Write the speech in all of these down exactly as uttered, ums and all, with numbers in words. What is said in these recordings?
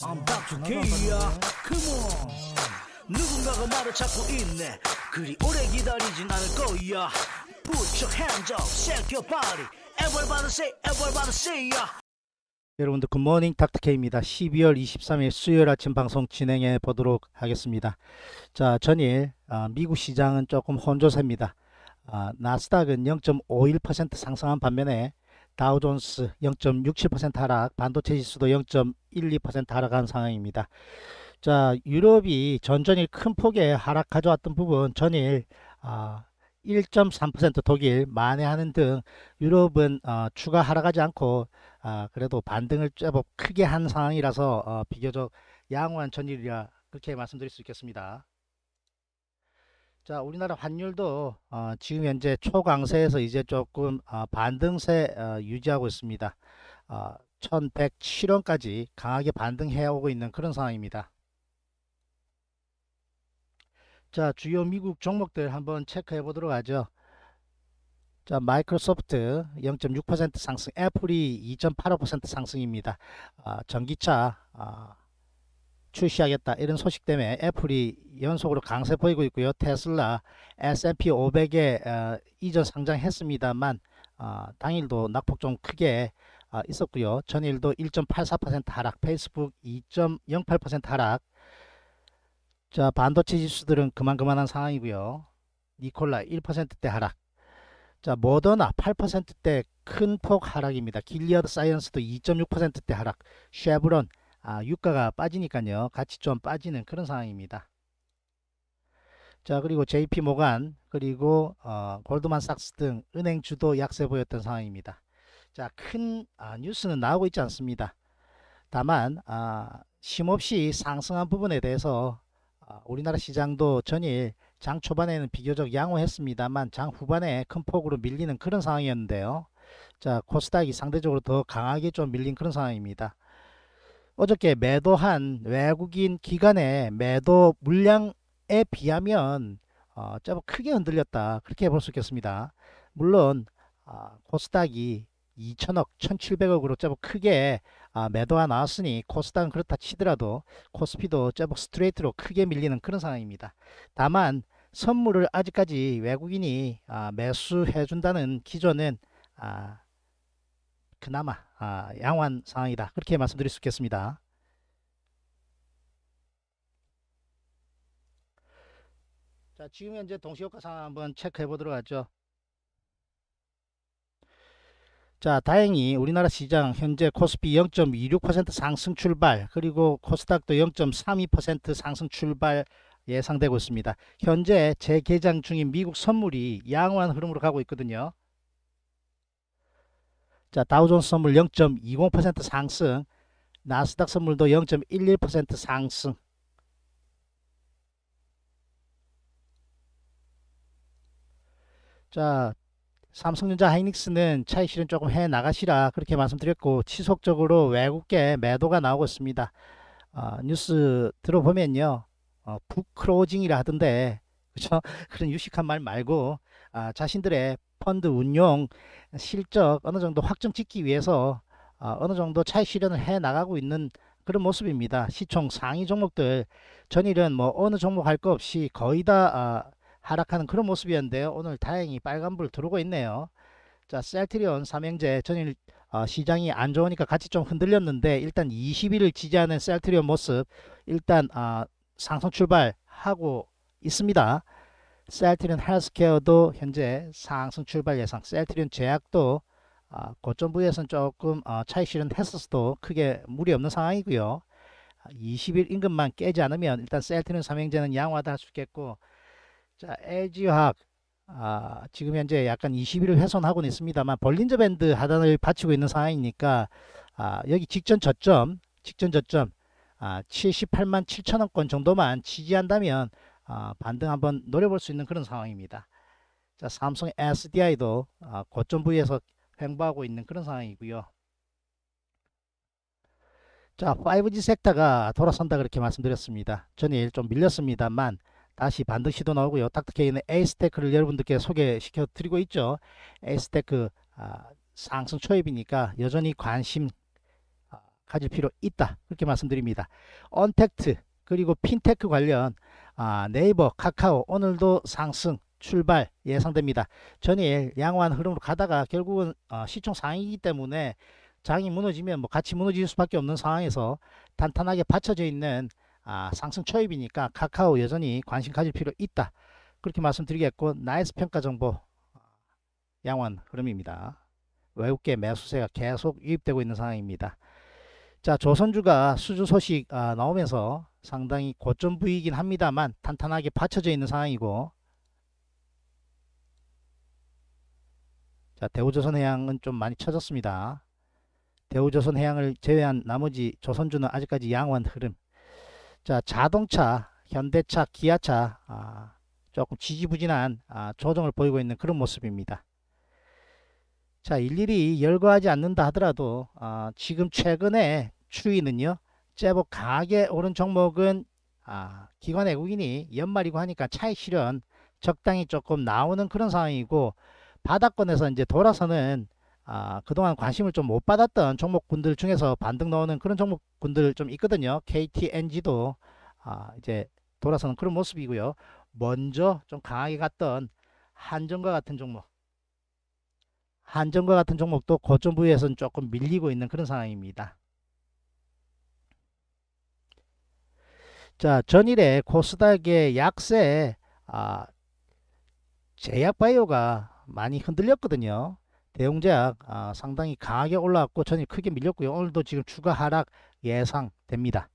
I'm back to K야 Come on 누군가가 나를 찾고 있네 그리 오래 기다리진 않을 거야 Put your hands up, shake your body Everybody say, everybody say yeah. 여러분들 굿모닝 닥터K입니다. 십이월 이십삼일 수요일 아침 방송 진행해 보도록 하겠습니다. 자, 전일 어, 미국 시장은 조금 혼조세입니다. 어, 나스닥은 영 점 오일 퍼센트 상승한 반면에 다우존스 영 점 육칠 퍼센트 하락, 반도체 지수도 영 점 일이 퍼센트 하락한 상황입니다. 자, 유럽이 전전일 큰 폭의 하락 가져왔던 부분 전일 어, 일 점 삼 퍼센트 독일 만회하는 등 유럽은 어, 추가 하락하지 않고 어, 그래도 반등을 제법 크게 한 상황이라서 어, 비교적 양호한 전일이라 그렇게 말씀드릴 수 있겠습니다. 자, 우리나라 환율도 어, 지금 현재 초강세에서 이제 조금 어, 반등세 어, 유지하고 있습니다. 어, 천백칠 원까지 강하게 반등해 오고 있는 그런 상황입니다. 자, 주요 미국 종목들 한번 체크해 보도록 하죠. 자, 마이크로소프트 영 점 육 퍼센트 상승, 애플이 이 점 팔오 퍼센트 상승입니다. 아, 전기차 아, 출시하겠다 이런 소식 때문에 애플이 연속으로 강세 보이고 있고요. 테슬라 에스 앤 피 오백에 어, 이전 상장했습니다만 어, 당일도 낙폭 좀 크게 어, 있었고요. 전일도 일 점 팔사 퍼센트 하락, 페이스북 이 점 영팔 퍼센트 하락. 자, 반도체 지수들은 그만그만한 상황이고요. 니콜라 일 퍼센트대 하락. 자, 모더나 팔 퍼센트대 큰 폭 하락입니다. 길리어드 사이언스도 이 점 육 퍼센트대 하락. 쉐브론 아, 유가가 빠지니까요. 같이 좀 빠지는 그런 상황입니다. 자, 그리고 제이피 모간 그리고 어, 골드만삭스 등 은행주도 약세 보였던 상황입니다. 자, 큰 아, 뉴스는 나오고 있지 않습니다. 다만 아, 쉼없이 상승한 부분에 대해서 아, 우리나라 시장도 전일 장 초반에는 비교적 양호했습니다만 장 후반에 큰 폭으로 밀리는 그런 상황이었는데요. 자, 코스닥이 상대적으로 더 강하게 좀 밀린 그런 상황입니다. 어저께 매도한 외국인 기관의 매도 물량에 비하면 어, 제법 크게 흔들렸다 그렇게 볼 수 있겠습니다. 물론 어, 코스닥이 이천억 천칠백억으로 제법 크게 아, 매도가 나왔으니 코스닥은 그렇다 치더라도 코스피도 제법 스트레이트로 크게 밀리는 그런 상황입니다. 다만 선물을 아직까지 외국인이 아, 매수해 준다는 기조는 아, 그나마 아, 양호한 상황이다 그렇게 말씀드릴 수 있겠습니다. 자, 지금 현재 동시효과 상황 한번 체크해 보도록 하죠. 자, 다행히 우리나라 시장 현재 코스피 영 점 이육 퍼센트 상승 출발, 그리고 코스닥도 영 점 삼이 퍼센트 상승 출발 예상되고 있습니다. 현재 재개장 중인 미국 선물이 양호한 흐름으로 가고 있거든요. 자, 다우존스 선물 영 점 이공 퍼센트 상승, 나스닥 선물도 영 점 일일 퍼센트 상승. 자, 삼성전자 하이닉스는 차익 실현 조금 해 나가시라 그렇게 말씀드렸고 지속적으로 외국계 매도가 나오고 있습니다. 어, 뉴스 들어보면요, 어, 북크로징이라 하던데 그렇죠? 그런 유식한 말 말고 아, 자신들의 펀드 운용 실적 어느 정도 확정 짓기 위해서 어, 어느 정도 차익 실현을 해 나가고 있는 그런 모습입니다. 시총 상위 종목들 전일은 뭐 어느 종목 할 거 없이 거의 다 아, 하락하는 그런 모습이었는데요. 오늘 다행히 빨간불 들어오고 있네요. 자, 셀트리온 삼형제 전일 어, 시장이 안 좋으니까 같이 좀 흔들렸는데 일단 이십 일을 지지하는 셀트리온 모습 일단 어, 상승 출발하고 있습니다. 셀트리온 헬스케어도 현재 상승 출발 예상. 셀트리온 제약도 어, 고점 부위에서는 조금 어, 차익 실현했었어도 크게 무리 없는 상황이고요. 이십 일 임금만 깨지 않으면 일단 셀트리온 삼형제는 양호하다 할 수 있겠고, 자, 엘지화학 아, 지금 현재 약간 이십 일을 훼손하고는 있습니다만 볼린저 밴드 하단을 받치고 있는 상황이니까 아, 여기 직전 저점 직전 저점 아, 칠십팔만 칠천원권 정도만 지지한다면 아, 반등 한번 노려볼 수 있는 그런 상황입니다. 자, 삼성 에스디아이도 아, 고점 부위에서 횡보하고 있는 그런 상황이고요. 자, 파이브지 섹터가 돌아선다 그렇게 말씀드렸습니다. 전일 좀 밀렸습니다만 다시 반등 시도 나오고요. 닥터케이는 에이스테크를 여러분들께 소개시켜 드리고 있죠. 에이스테크 아, 상승 초입이니까 여전히 관심 아, 가질 필요 있다. 그렇게 말씀드립니다. 언택트 그리고 핀테크 관련 아, 네이버, 카카오 오늘도 상승 출발 예상됩니다. 전일 양호한 흐름으로 가다가 결국은 어, 시총 상이기 때문에 장이 무너지면 뭐 같이 무너질 수밖에 없는 상황에서 탄탄하게 받쳐져 있는 아, 상승 초입이니까 카카오 여전히 관심 가질 필요 있다. 그렇게 말씀드리겠고, 나이스 평가 정보 양호한 흐름입니다. 외국계 매수세가 계속 유입되고 있는 상황입니다. 자, 조선주가 수주 소식 아, 나오면서 상당히 고점 부위이긴 합니다만 탄탄하게 받쳐져 있는 상황이고, 자, 대우조선해양은 좀 많이 쳐졌습니다. 대우조선해양을 제외한 나머지 조선주는 아직까지 양호한 흐름. 자, 자동차, 현대차, 기아차 아, 조금 지지부진한 아, 조정을 보이고 있는 그런 모습입니다. 자, 일일이 열거하지 않는다 하더라도 아, 지금 최근에 추이는요, 제법 강하게 오른 종목은 아, 기관 외국인이 연말이고 하니까 차익 실현 적당히 조금 나오는 그런 상황이고, 바닥권에서 이제 돌아서는 아, 그동안 관심을 좀 못 받았던 종목군들 중에서 반등 나오는 그런 종목군들 좀 있거든요. 케이티엔지도 아, 이제 돌아서는 그런 모습이고요. 먼저 좀 강하게 갔던 한전과 같은 종목, 한전과 같은 종목도 고점 부위에서는 조금 밀리고 있는 그런 상황입니다. 자, 전일에 코스닥의 약세 아, 제약바이오가 많이 흔들렸거든요. 대웅제약 아, 상당히 강하게 올라왔고 전일 크게 밀렸고요. 오늘도 지금 추가 하락 예상됩니다.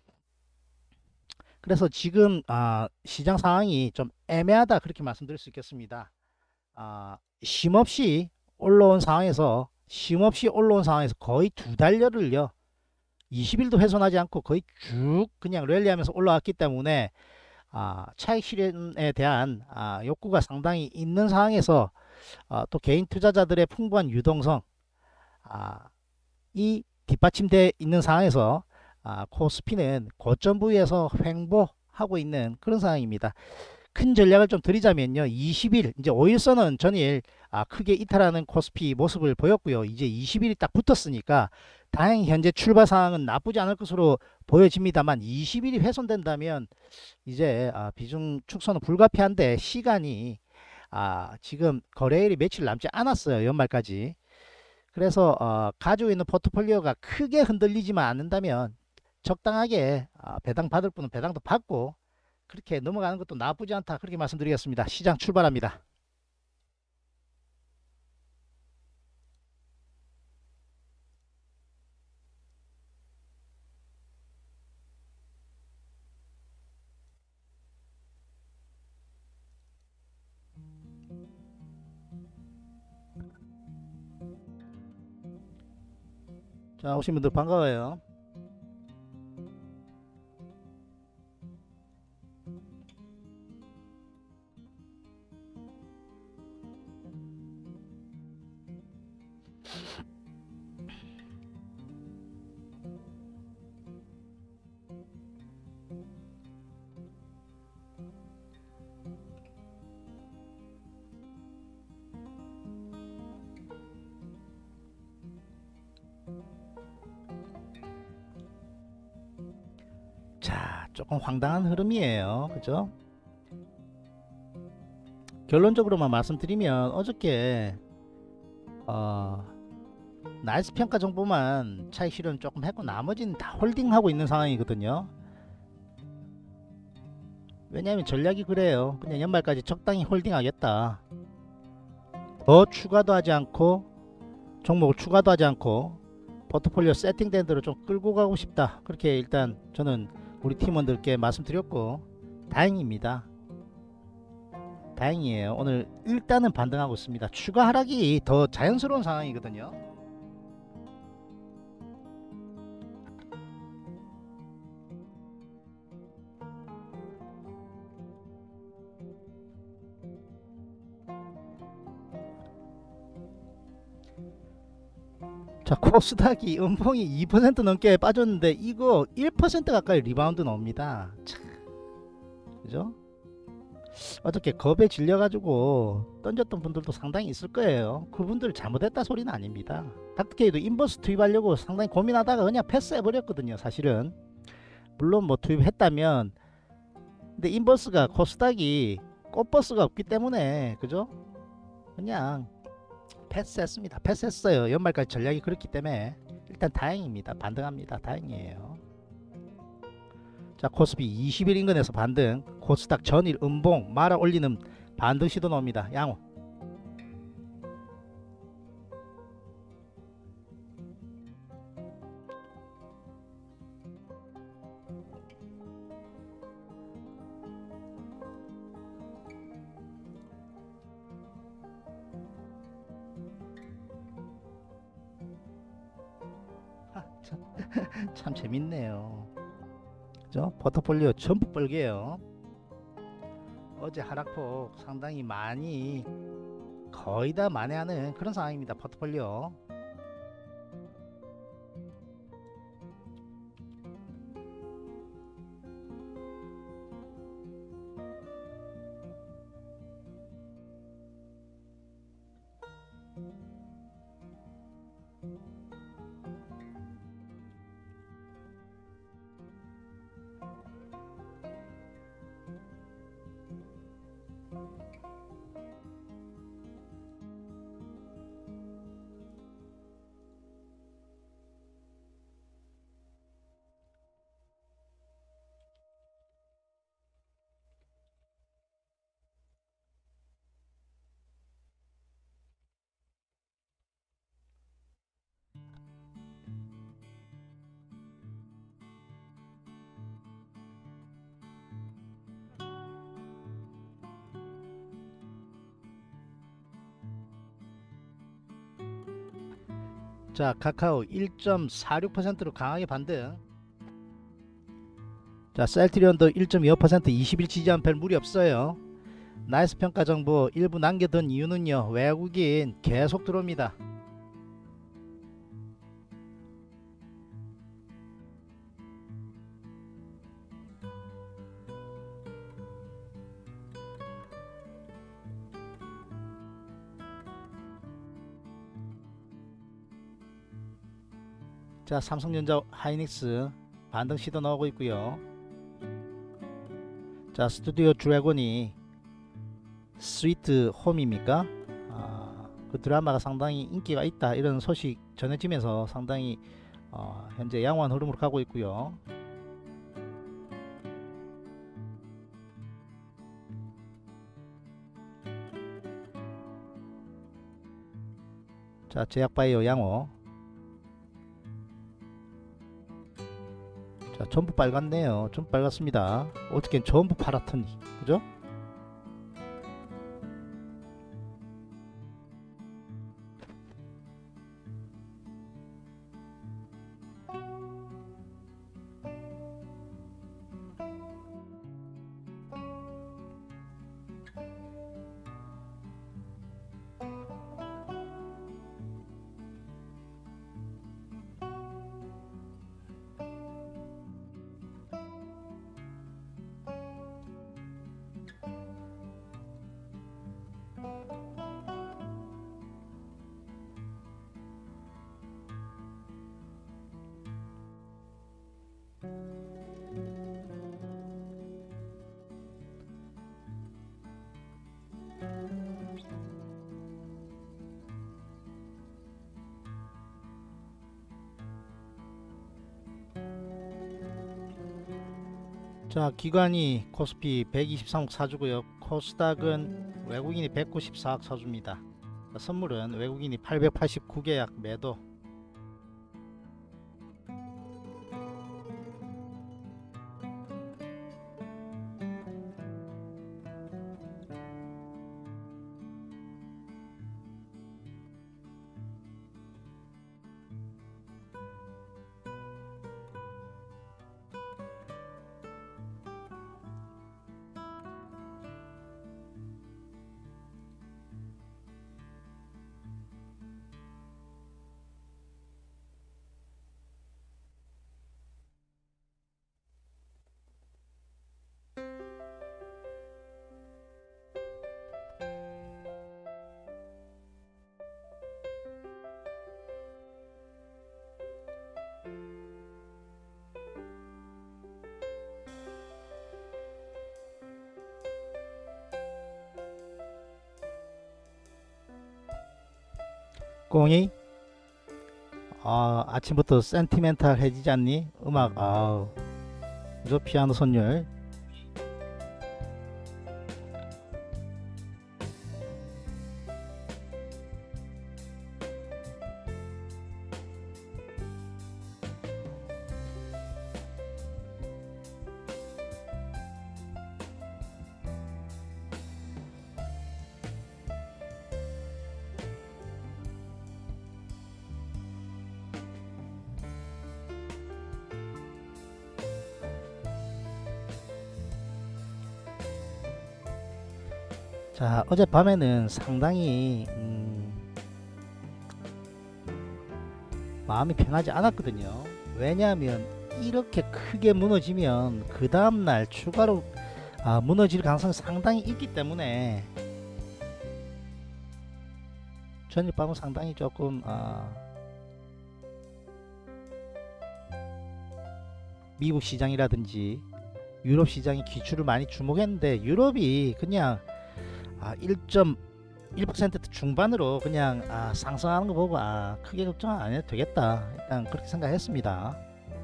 그래서 지금 아, 시장 상황이 좀 애매하다 그렇게 말씀드릴 수 있겠습니다. 아, 쉼없이 올라온 상황에서 쉼없이 올라온 상황에서 거의 두 달여를요 이십 일도 훼손하지 않고 거의 쭉 그냥 랠리하면서 올라왔기 때문에 아, 차익 실현에 대한 아, 욕구가 상당히 있는 상황에서 아, 또 개인 투자자들의 풍부한 유동성 아, 이 뒷받침되어 있는 상황에서 아, 코스피는 고점 부위에서 횡보하고 있는 그런 상황입니다. 큰 전략을 좀 드리자면요, 이십 일 이제 오 일선은 전일 아, 크게 이탈하는 코스피 모습을 보였고요. 이제 이십 일이 딱 붙었으니까 다행히 현재 출발 상황은 나쁘지 않을 것으로 보여집니다만, 이십 일이 훼손된다면 이제 아, 비중 축소는 불가피한데 시간이 아, 지금 거래일이 며칠 남지 않았어요. 연말까지. 그래서 어, 가지고 있는 포트폴리오가 크게 흔들리지만 않는다면 적당하게 아, 배당 받을 분은 배당도 받고 그렇게 넘어가는 것도 나쁘지 않다 그렇게 말씀드리겠습니다. 시장 출발합니다. 자, 오신 분들 반가워요. 자, 조금 황당한 흐름이에요. 그죠? 결론적으로만 말씀드리면 어저께 어, 나이스 평가 정보만 차익 실현 조금 했고 나머지는 다 홀딩하고 있는 상황이거든요. 왜냐하면 전략이 그래요. 그냥 연말까지 적당히 홀딩하겠다. 더 추가도 하지 않고 종목을 추가도 하지 않고 포트폴리오 세팅된 대로 좀 끌고 가고 싶다. 그렇게 일단 저는 우리 팀원들께 말씀드렸고 다행입니다. 다행이에요. 오늘 일단은 반등하고 있습니다. 추가 하락이 더 자연스러운 상황이거든요. 자, 코스닥이 음봉이 이 퍼센트 넘게 빠졌는데 이거 일 퍼센트 가까이 리바운드 나옵니다. 참, 그죠? 어저께 겁에 질려가지고 던졌던 분들도 상당히 있을 거예요. 그분들 잘못했다 소리는 아닙니다. 닥터케이도 인버스 투입하려고 상당히 고민하다가 그냥 패스해버렸거든요. 사실은 물론 뭐 투입했다면, 근데 인버스가 코스닥이 꽃버스가 없기 때문에 그죠? 그냥 패스했습니다. 패스했어요. 연말까지 전략이 그렇기 때문에 일단 다행입니다. 반등합니다. 다행이에요. 자, 코스피 이십 일 인근에서 반등, 코스닥 전일 음봉 말아 올리는 반등 시도 나옵니다. 양호. 아, 참, 참 재밌네요. 그죠? 포트폴리오 전부 빨개요. 어제 하락폭 상당히 많이 거의 다 만회하는 그런 상황입니다. 포트폴리오. 자, 카카오 일 점 사육 퍼센트로 강하게 반등. 자, 셀트리온도 일 점 이오 퍼센트 이십 일 지지한 별 무리 없어요. 나이스 평가 정보 일부 남겨둔 이유는요, 외국인 계속 들어옵니다. 자, 삼성전자 하이닉스 반등 시도 나오고 있고요. 자, 스튜디오 드래곤이 스위트 홈입니까? 아, 그 드라마가 상당히 인기가 있다 이런 소식 전해지면서 상당히 어, 현재 양호한 흐름으로 가고 있고요. 자, 제약바이오 양호. 자, 전부 빨갛네요. 좀 빨갛습니다. 어떻게 전부 파랗더니, 그죠? 자, 기관이 코스피 백이십삼억 사주고요. 코스닥은 외국인이 백구십사억 사줍니다. 자, 선물은 외국인이 팔백팔십구 계약 매도. 꽁이 아, 아침부터 센티멘탈해지지 않니? 음악 아우 저 피아노 선율. 자, 어젯밤에는 상당히 음, 마음이 편하지 않았거든요. 왜냐하면 이렇게 크게 무너지면 그 다음날 추가로 아, 무너질 가능성이 상당히 있기 때문에 전일 밤은 상당히 조금 아, 미국 시장이라든지 유럽 시장이 기출을 많이 주목했는데 유럽이 그냥 아, 일 점 일 퍼센트 중반으로 그냥 아, 상승하는 거 보고 아, 크게 걱정 안 해도 되겠다 일단 그렇게 생각했습니다.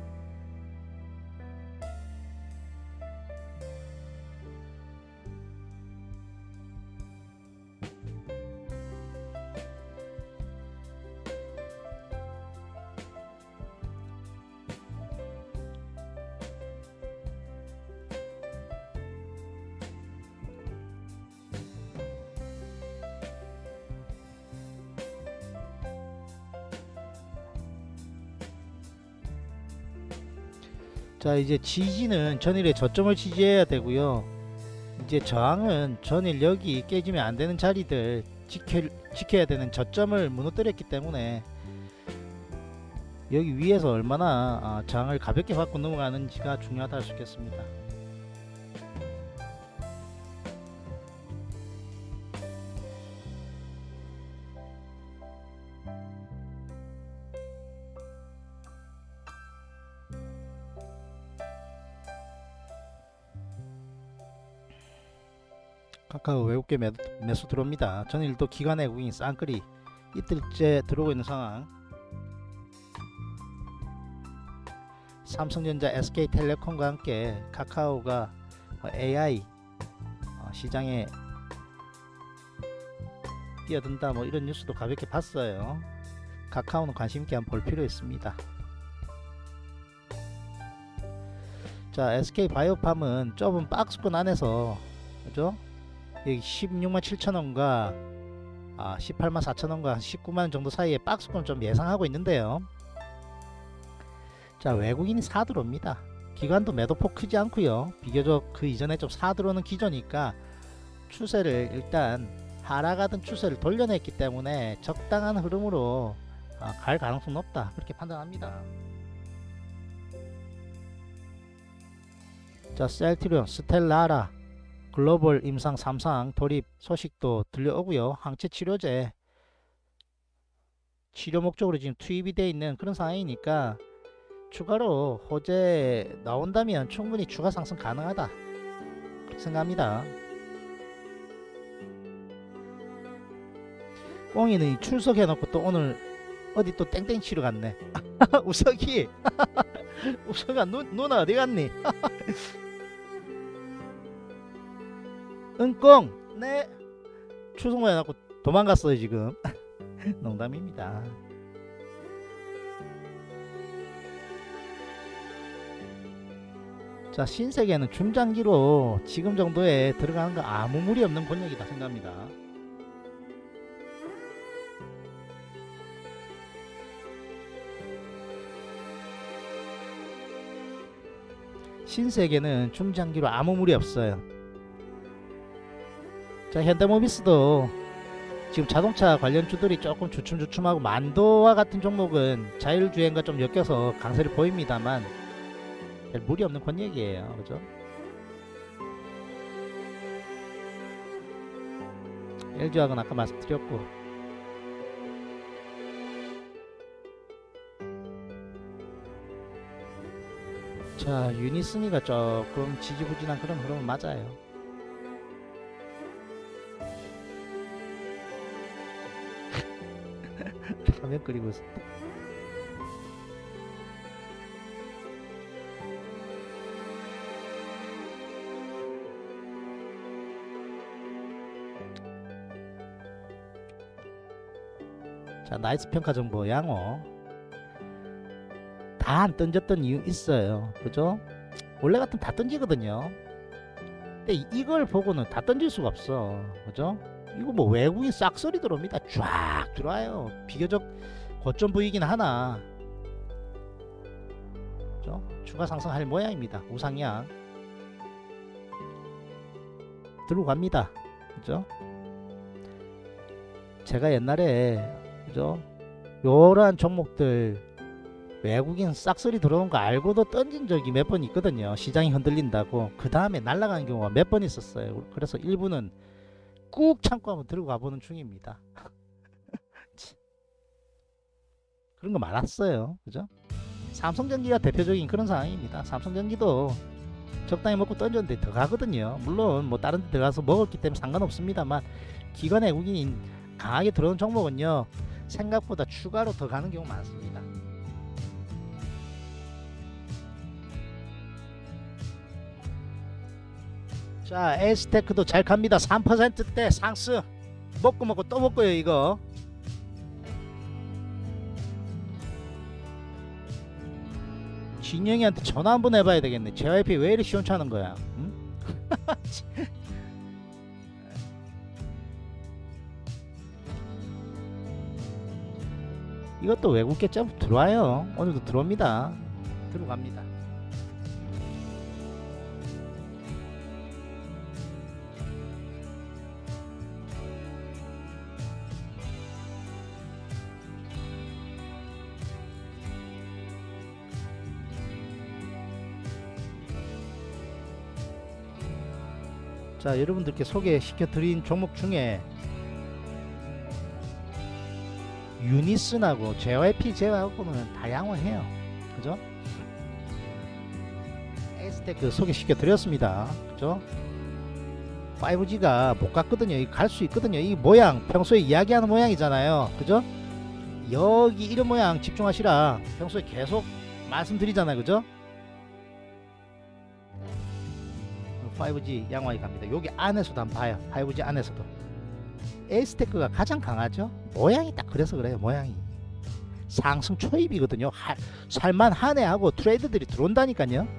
자, 이제 지지는 전일에 저점을 지지해야 되고요. 이제 저항은 전일 여기 깨지면 안 되는 자리들 지켜, 지켜야 되는 저점을 무너뜨렸기 때문에 여기 위에서 얼마나 아, 저항을 가볍게 받고 넘어가는지가 중요하다 할 수 있겠습니다. 카카오 외국계 매, 매수 들어옵니다. 전일도 기관 외국인 쌍끌이 이틀째 들어오고 있는 상황. 삼성전자, 에스케이텔레콤과 함께 카카오가 에이아이 시장에 뛰어든다 뭐 이런 뉴스도 가볍게 봤어요. 카카오는 관심있게 한번 볼 필요 있습니다. 자, 에스케이바이오팜은 좁은 박스권 안에서 그죠? 여기 십육만 칠천원과 아, 십팔만 사천원과 십구만원 정도 사이에 박스권 좀 예상하고 있는데요. 자, 외국인이 사들어옵니다. 기관도 매도폭 크지 않고요. 비교적 그 이전에 좀 사들어오는 기조니까 추세를 일단 하락하던 추세를 돌려냈기 때문에 적당한 흐름으로 아, 갈 가능성 높다 그렇게 판단합니다. 자, 셀트리온, 스텔라라, 글로벌 임상 삼 상 돌입 소식도 들려오고요. 항체 치료제 치료 목적으로 지금 투입이 되어 있는 그런 상황이니까 추가로 호재 나온다면 충분히 추가 상승 가능하다 그렇게 생각합니다. 꽁이는 출석해 놓고 또 오늘 어디 또 땡땡 치러 갔네. 우석이 우석아 누, 누나 어디 갔니? 응꽁 네 출석만 해놓고 도망갔어요 지금. 농담입니다. 자, 신세계는 중장기로 지금 정도에 들어가는 거 아무 무리 없는 권역이다 생각합니다. 신세계는 중장기로 아무 무리 없어요. 자, 현대모비스도 지금 자동차 관련주들이 조금 주춤주춤하고 만도와 같은 종목은 자율주행과 좀 엮여서 강세를 보입니다만 별 무리 없는 권역이에요. 그죠? 엘지화학은 아까 말씀드렸고 자, 유니스니가 조금 지지부진한 그런 흐름은 맞아요. 화면 그리고 있어. 자, 나이스 평가 정보 양호. 다 안 던졌던 이유 있어요. 그죠? 원래 같으면 다 던지거든요. 근데 이- 이걸 보고는 다 던질 수가 없어. 그죠? 이거 뭐 외국인 싹소리 들어옵니다. 쫙 들어와요. 비교적 고점 부위긴 하나. 그죠? 추가 상승할 모양입니다. 우상향 들고 갑니다. 그죠? 제가 옛날에 그죠? 요러한 종목들 외국인 싹소리 들어온 거 알고도 던진 적이 몇 번 있거든요. 시장이 흔들린다고. 그 다음에 날아가는 경우가 몇 번 있었어요. 그래서 일부는 꾹 참고 한번 들고 가보는 중입니다. 그런 거 많았어요. 그죠? 삼성전기가 대표적인 그런 상황입니다. 삼성전기도 적당히 먹고 던졌는데 더 가거든요. 물론 뭐 다른 데 들어가서 먹었기 때문에 상관없습니다만 기관 외국인이 강하게 들어온 종목은요 생각보다 추가로 더 가는 경우 많습니다. 자, 에스테크도 잘 갑니다. 삼 퍼센트대 상승. 먹고 먹고 또 먹고요 이거. 진영이한테 전화 한번 해봐야 되겠네. 제이와이피 왜 이렇게 시원찮은 거야? 응? 이것도 외국 계좌 들어와요. 오늘도 들어옵니다. 들어갑니다. 자, 여러분들께 소개시켜 드린 종목 중에 유니슨하고 제이와이피 제외하고는 다 양호해요. 그죠? 에스테크 소개시켜 드렸습니다. 그죠? 파이브지가 못 갔거든요. 이 갈 수 있거든요. 이 모양 평소에 이야기하는 모양이잖아요. 그죠? 여기 이런 모양 집중하시라 평소에 계속 말씀드리잖아요. 그죠? 파이브지 양호하게 갑니다. 여기 안에서도 한번 봐요. 파이브지 안에서도 에스테크가 가장 강하죠. 모양이 딱 그래서 그래요. 모양이 상승 초입이거든요. 할, 살만하네 하고 트레이드들이 들어온다니까요.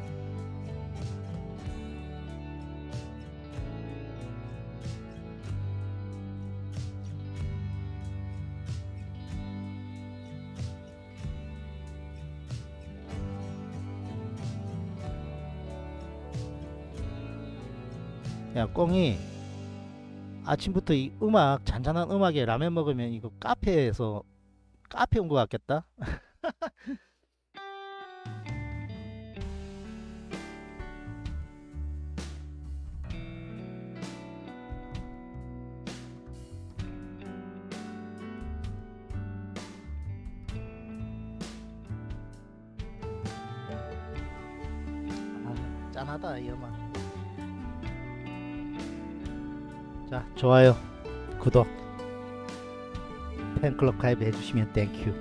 야, 꽁이 아침부터 이 음악 잔잔한 음악에 라면 먹으면 이거 카페에서 카페 온 것 같겠다. 아, 짠하다 이 음악. 자, 좋아요, 구독, 팬클럽 가입해 주시면 땡큐.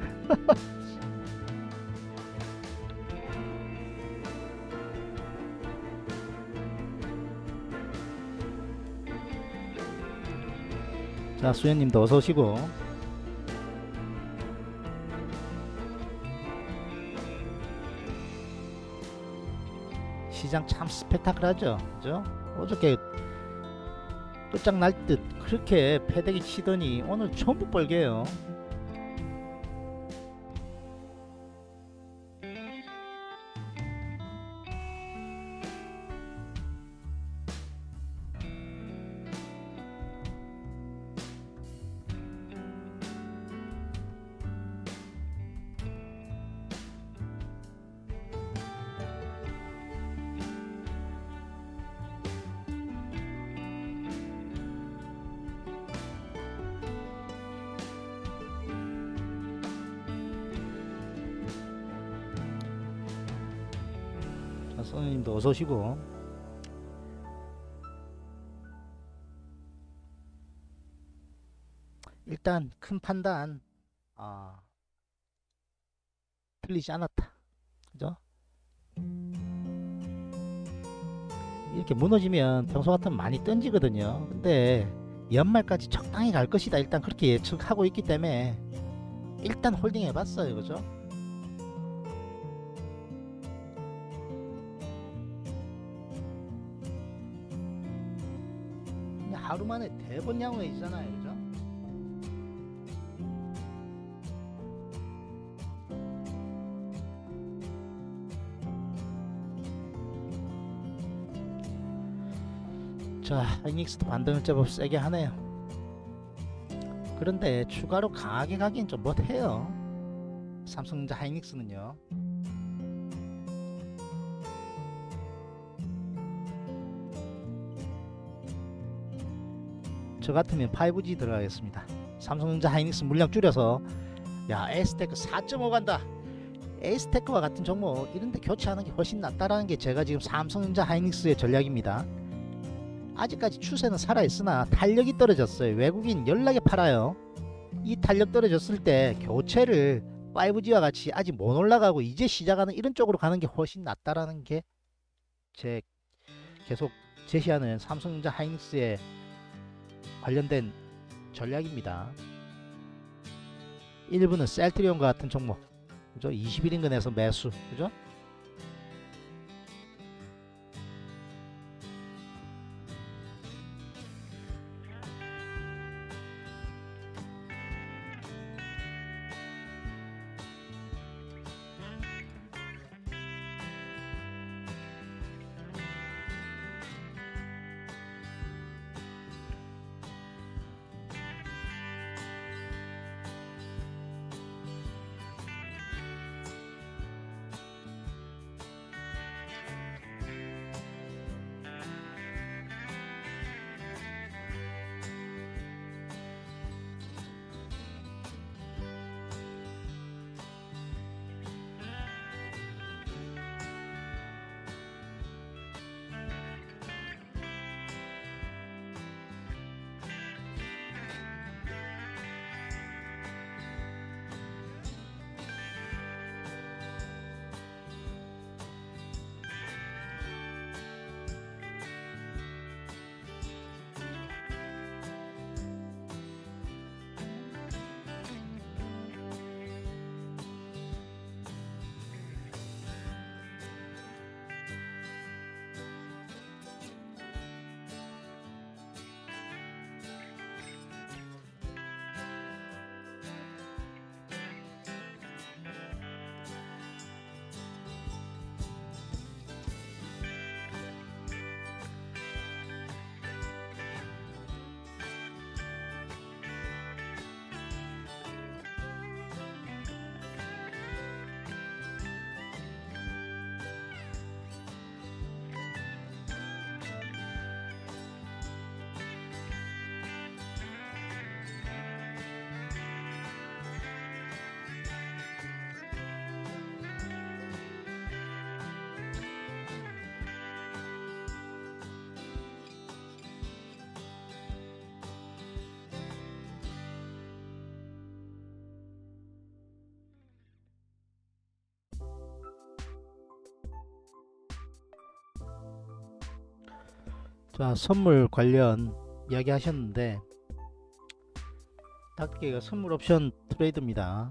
자, 수현님도 어서 오시고. 시장 참 스펙타클하죠. 그죠? 어저께 끝장날 듯 그렇게 패대기 치더니 오늘 전부 빨개요. 자, 선생님도 어서 오시고. 일단 큰 판단 아, 틀리지 않았다. 그죠? 이렇게 무너지면 평소 같으면 많이 던지거든요. 근데 연말까지 적당히 갈 것이다 일단 그렇게 예측하고 있기 때문에 일단 홀딩 해봤어요. 그죠? 그냥 하루 만에 대번 양호해지잖아요. 그죠? 자, 하이닉스도 반등을 제법 세게 하네요. 그런데 추가로 강하게 가긴 좀 못해요. 삼성전자 하이닉스는요. 저 같으면 파이브지 들어가겠습니다. 삼성전자 하이닉스 물량 줄여서 야 에이스테크 사 점 오 간다. 에이스테크와 같은 종목 이런데 교체하는 게 훨씬 낫다라는 게 제가 지금 삼성전자 하이닉스의 전략입니다. 아직까지 추세는 살아있으나 탄력이 떨어졌어요. 외국인 연락에 팔아요. 이 탄력 떨어졌을 때 교체를 파이브지와 같이 아직 못 올라가고 이제 시작하는 이런 쪽으로 가는 게 훨씬 낫다라는 게 제 계속 제시하는 삼성전자 하이닉스에 관련된 전략입니다. 일부는 셀트리온과 같은 종목, 그죠? 이십 일 인근에서 매수, 그죠? 자, 선물 관련 이야기 하셨는데 닥터케이가 선물 옵션 트레이드입니다.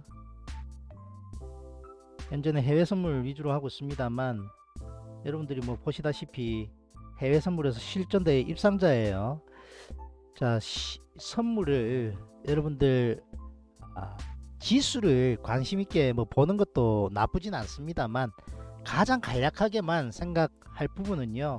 현재는 해외 선물 위주로 하고 있습니다만 여러분들이 뭐 보시다시피 해외 선물에서 실전대 입상자예요. 자, 시, 선물을 여러분들 아, 지수를 관심있게 뭐 보는 것도 나쁘진 않습니다만 가장 간략하게만 생각할 부분은요,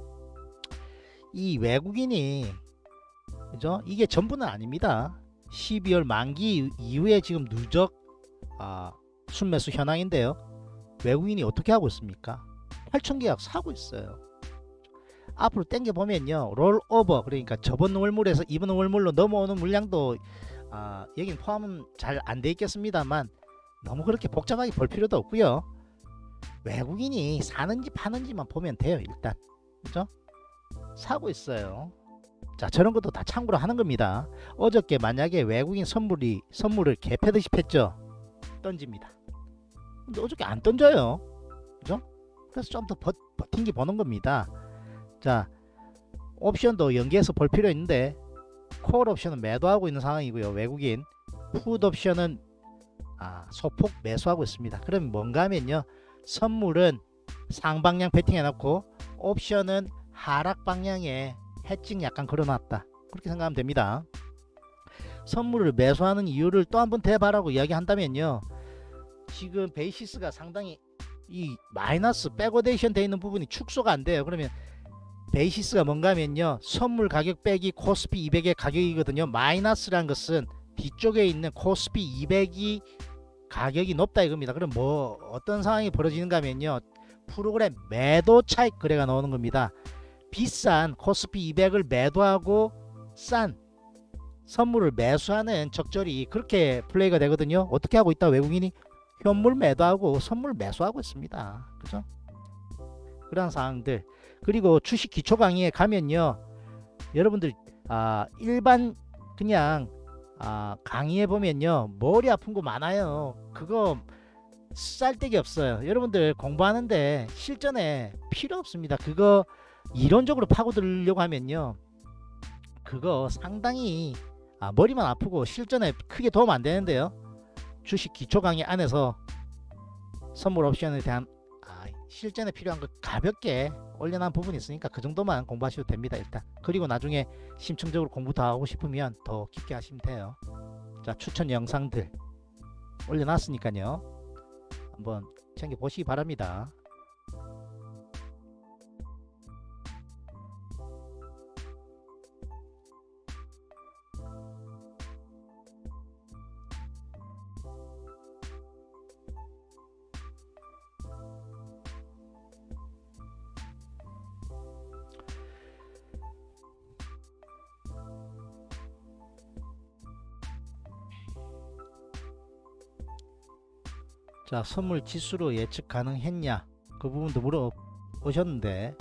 이 외국인이, 그죠? 이게 전부는 아닙니다. 십이월 만기 이후에 지금 누적 아, 순매수 현황인데요, 외국인이 어떻게 하고 있습니까? 팔천 계약 사고 있어요. 앞으로 땡겨 보면요, 롤오버, 그러니까 저번 월물에서 이번 월물로 넘어오는 물량도 아, 여긴 포함은 잘 안 돼 있겠습니다만 너무 그렇게 복잡하게 볼 필요도 없고요. 외국인이 사는지 파는지만 보면 돼요. 일단, 그죠? 사고 있어요. 자, 저런 것도 다 참고로 하는 겁니다. 어저께 만약에 외국인 선물이 선물을 개패듯이 팼죠. 던집니다. 근데 어저께 안 던져요. 그죠? 그래서 좀 더 버틴기 보는 겁니다. 자, 옵션도 연계해서 볼 필요 있는데 콜 옵션은 매도하고 있는 상황이고요. 외국인 풋 옵션은 아, 소폭 매수하고 있습니다. 그럼 뭔가 하면요, 선물은 상방향 베팅 해놓고 옵션은 하락 방향에 해칭 약간 걸어놨다, 그렇게 생각하면 됩니다. 선물을 매수하는 이유를 또 한번 대봐라고 이야기한다면요, 지금 베이시스가 상당히 이 마이너스 백오데이션 되어 있는 부분이 축소가 안 돼요. 그러면 베이시스가 뭔가 하면요, 선물 가격 빼기 코스피 이백의 가격이거든요. 마이너스란 것은 뒤쪽에 있는 코스피 이백이 가격이 높다 이겁니다. 그럼 뭐 어떤 상황이 벌어지는가 하면요, 프로그램 매도 차익 거래가 나오는 겁니다. 비싼 코스피 이백을 매도하고 싼 선물을 매수하는 적절히 그렇게 플레이가 되거든요. 어떻게 하고 있다? 외국인이 현물 매도하고 선물 매수하고 있습니다. 그죠? 그런 상황들. 그리고 주식 기초 강의에 가면요, 여러분들 아, 일반 그냥 아, 강의에 보면요, 머리 아픈 거 많아요. 그거 쌀데기 없어요. 여러분들 공부하는데 실전에 필요 없습니다. 그거 이론적으로 파고들려고 하면요, 그거 상당히 아, 머리만 아프고 실전에 크게 도움 안 되는데요. 주식 기초 강의 안에서 선물 옵션에 대한 아, 실전에 필요한 거 가볍게 올려놓은 부분이 있으니까 그 정도만 공부하셔도 됩니다. 일단 그리고 나중에 심층적으로 공부 더 하고 싶으면 더 깊게 하시면 돼요. 자, 추천 영상들 올려놨으니까요, 한번 챙겨 보시기 바랍니다. 자, 선물 지수로 예측 가능했냐, 그 부분도 물어보셨는데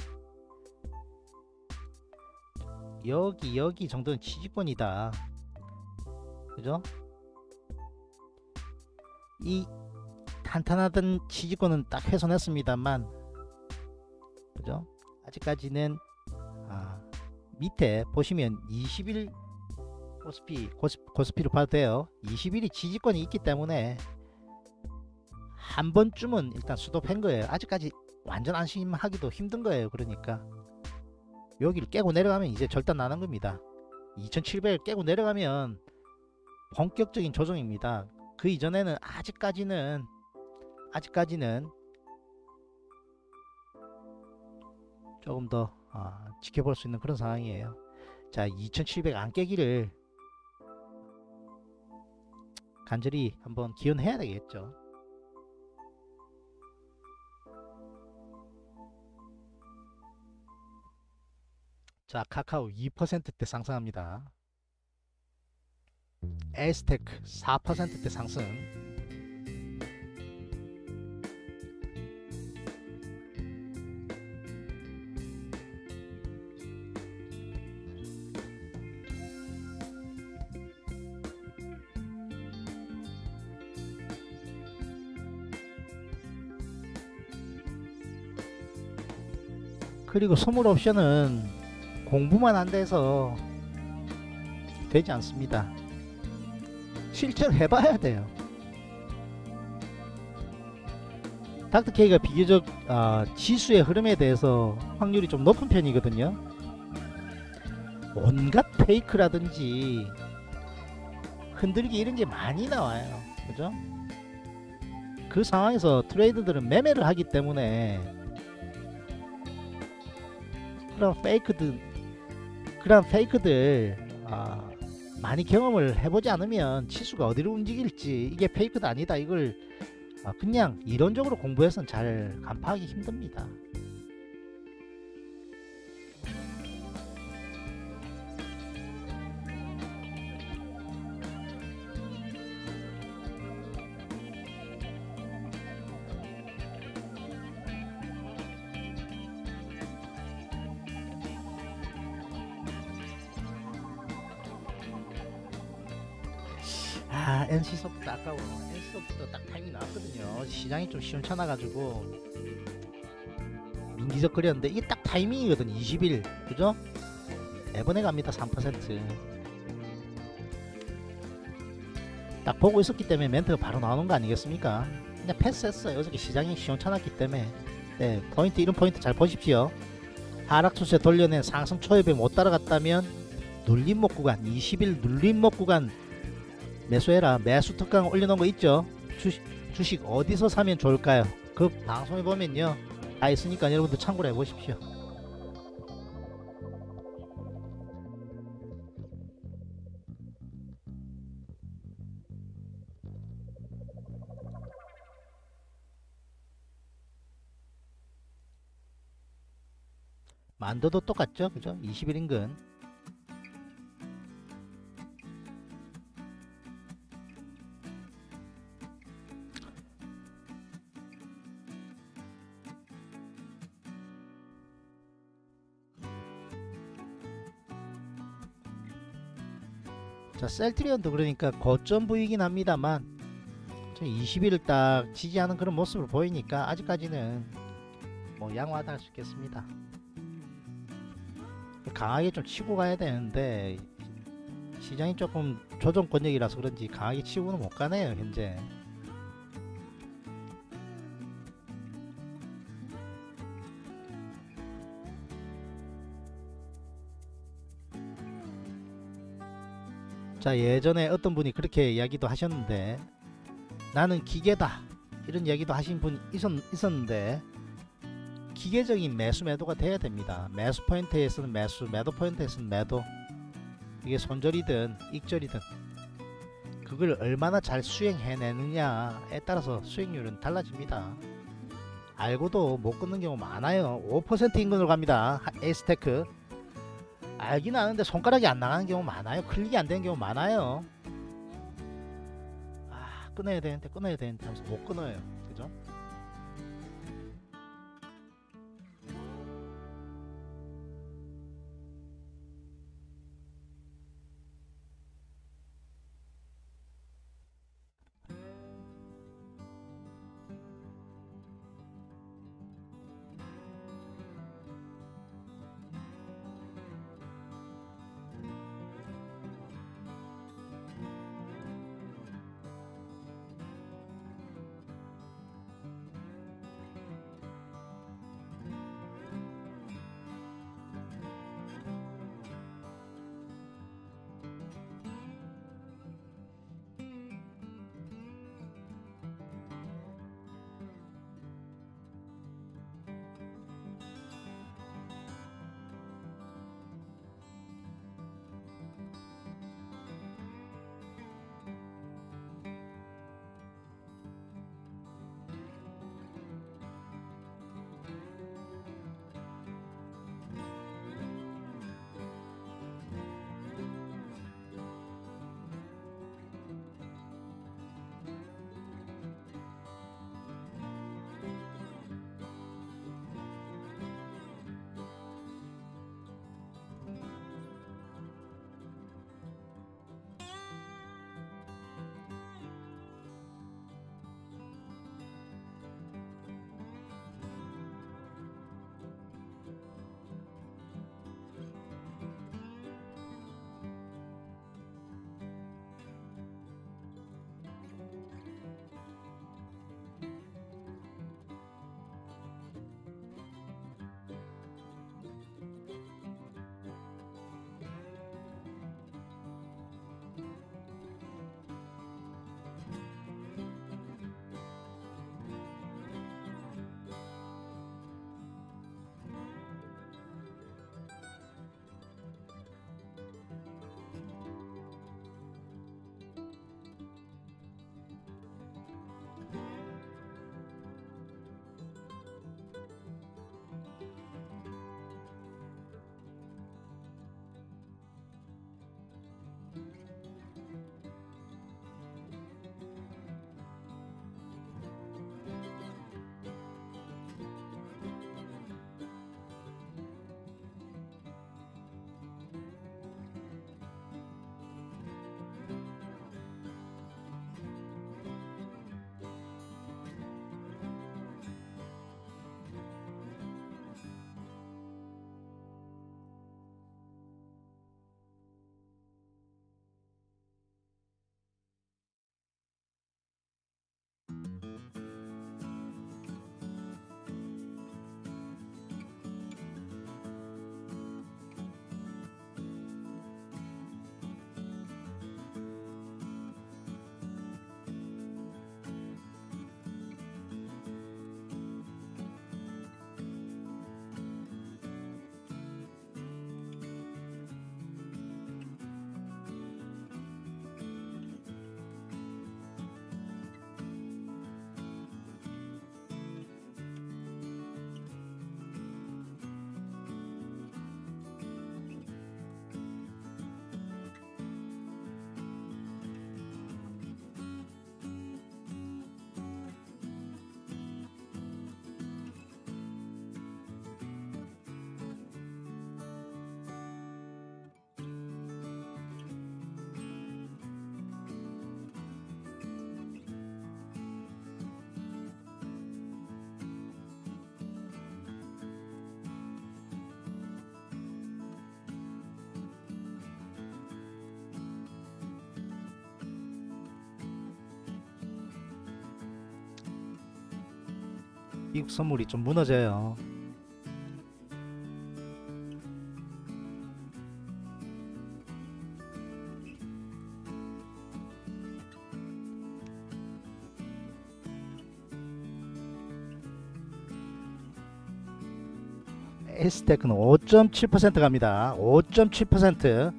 여기 여기 정도는 지지권이다. 그죠? 이 탄탄하던 지지권은 딱 훼손했습니다만, 그죠? 아직까지는 아, 밑에 보시면 이십 일 코스피 코스피를 봐도 돼요. 이십 일이 지지권이 있기 때문에 한 번쯤은 일단 스톱한 거예요. 아직까지 완전 안심하기도 힘든 거예요. 그러니까 여기를 깨고 내려가면 이제 절단 나는 겁니다. 이천칠백을 깨고 내려가면 본격적인 조정입니다. 그 이전에는 아직까지는 아직까지는 조금 더 아, 지켜볼 수 있는 그런 상황이에요. 자, 이천칠백 안 깨기를 간절히 한번 기원해야 되겠죠. 자, 카카오 이 퍼센트대 상승합니다. 에스테크 사 퍼센트대 상승. 그리고 선물 옵션은 공부만 안 돼서 되지 않습니다. 실제로 해봐야 돼요. 닥터케이가 비교적 어, 지수의 흐름에 대해서 확률이 좀 높은 편이거든요. 온갖 페이크라든지 흔들기 이런 게 많이 나와요. 그죠? 그 상황에서 트레이더들은 매매를 하기 때문에 그런 페이크들 그런 페이크들 아, 많이 경험을 해보지 않으면 지수가 어디로 움직일지, 이게 페이크다 아니다, 이걸 아, 그냥 이론적으로 공부해서는 잘 간파하기 힘듭니다. 아, 엔씨소프트 아까워. 엔씨소프트 딱 타이밍 나왔거든요. 시장이 좀 시원찮아가지고 민기적거렸는데 이게 딱 타이밍이거든. 이십 일 그죠? 매번에 갑니다. 삼 퍼센트 딱 보고 있었기 때문에 멘트가 바로 나오는 거 아니겠습니까? 그냥 패스했어요. 어저께 시장이 시원찮았기 때문에. 네, 포인트 이런 포인트 잘 보십시오. 하락 추세 돌려낸 상승 초입에 못 따라갔다면 눌림목 구간, 이십 일 눌림목 구간 매수해라. 매수 특강 올려놓은 거 있죠? 주식, 주식 어디서 사면 좋을까요? 그 방송에 보면요 다 있으니까 여러분들 참고로 해보십시오. 만도도 똑같죠, 그죠? 이십 일 인근. 자, 셀트리온도 그러니까 고점 부위긴 합니다만 이십 일을 딱 지지하는 그런 모습을 보이니까 아직까지는 뭐 양호하다 할 수 있겠습니다. 강하게 좀 치고 가야 되는데 시장이 조금 조정권역이라서 그런지 강하게 치고는 못 가네요 현재. 자, 예전에 어떤 분이 그렇게 이야기도 하셨는데 나는 기계다 이런 이야기도 하신 분이 있었, 있었는데 기계적인 매수 매도가 돼야 됩니다. 매수 포인트에서는 매수, 매도 포인트에서는 매도. 이게 손절이든 익절이든 그걸 얼마나 잘 수행해내느냐에 따라서 수익률은 달라집니다. 알고도 못 끊는 경우 많아요. 오 퍼센트 인근으로 갑니다. 에이스테크 알긴 아는데 손가락이 안 나가는 경우 많아요. 클릭이 안 되는 경우 많아요. 아, 끊어야 되는데 끊어야 되는데 하면서 못 끊어요. 그죠? 미국 선물이 좀 무너져요. 에스테크는 오 점 칠 퍼센트 갑니다. 오 점 칠 퍼센트.